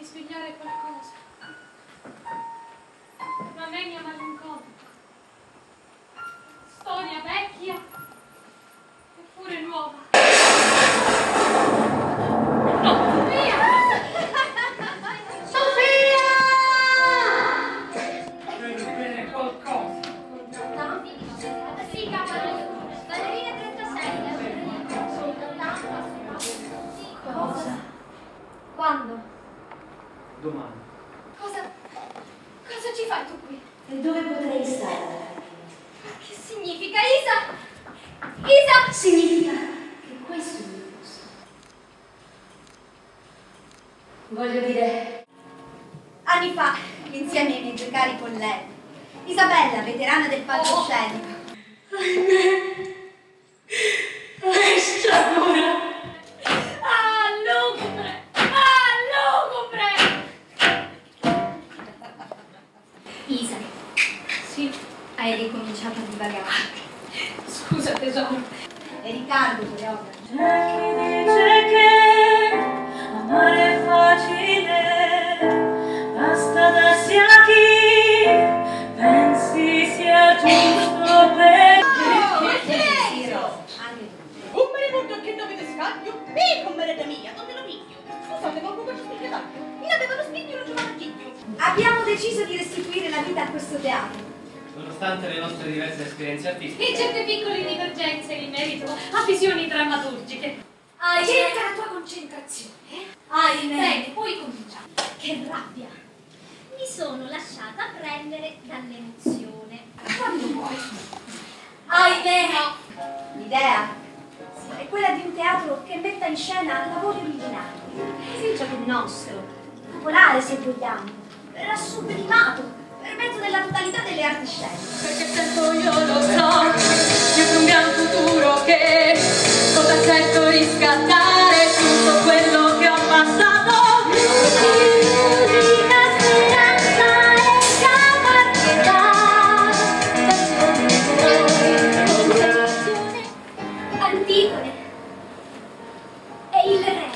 risvegliare qualcosa. Ma a me mi ha malinconica. Storia vecchia, eppure nuova. No, via! Sofia! Vedo bene qualcosa. Sì, capo, ballerina 36. Cosa? Quando? Domani. Cosa ci fai tu qui? E dove potrei stare? Che significa, Isa? Isa! Significa che questo è il mio posto. Voglio dire, Anni fa, insieme ai miei due cari colleghi, Isabella, veterana del palcoscenico. ahimè, resta ora. Ah, lugubre! Ah, lugubre! Isa, Sì, hai ricominciato a divagare. scusa tesoro. E Riccardo, coreografo. C'è chi dice che amare è facile, basta darsi a chi pensi sia giusto per Un me ne porto che dovete scaglio? E con merenda mia, dove lo piglio? Scusate, ma come ci spiegate? Mi avevano spinto non giocava Giglio. Abbiamo deciso di restituire la vita a questo teatro. Nonostante le nostre diverse esperienze artistiche. E certe piccole divergenze in merito a visioni drammaturgiche. Cerca la tua concentrazione. Ahimè. Bene, puoi cominciare. Che rabbia. Mi sono lasciata prendere dall'emozione. Quando vuoi. Ahimè. L'idea è quella di un teatro che metta in scena lavori originali. Figlio del nostro, popolare se vogliamo, verrà sublimato per mezzo della totalità delle arti sceniche. Perché tanto io lo so, più che un gran futuro che potrà certo riscattare tutto quello che ho passato. musica, speranza e caparbietà. Contemplazione, Antigone e il re.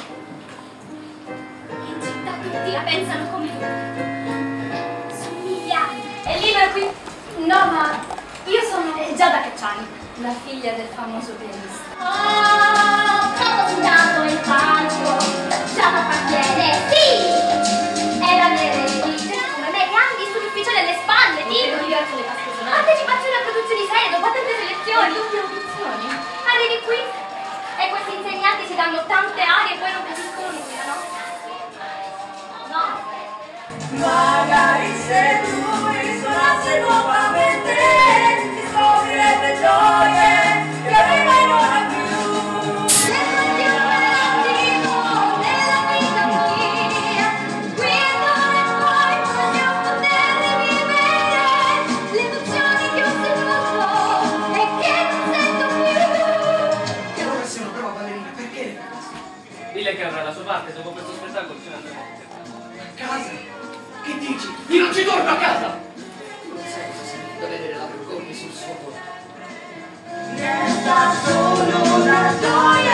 in città tutti la pensano come lui. Somiglianti. È libero qui? No, ma io sono Giada Cacciani, la figlia del famoso pianista. Oh, ho sudato il palco, già mi appartiene, sì! È la mia eredità. Come me che anche studi ufficiali alle spalle, tipo. Io alzo le tasche sonate. Partecipazione a produzioni serie dopo tante selezioni. Doppie audizioni? Arrivi qui e questi insegnanti si danno tante arie e poi non capiscono nulla, no? No. Magari se tu risuonasse nuovamente ti scoprirebbe gioie che prima non ha più. Nella vita mia, qui dove poi voglio poter rivivere le emozioni che ho tenuto e che non sento più. Che ora sia una brava ballerina, perché le fai così? Dille che avrà la sua parte, dopo questo spettacolo ce ne andremo. A casa? Che dici? Io non ci torno a casa! Non sai cosa significa vedere la vergogna sul suo corpo. Resta solo una gioia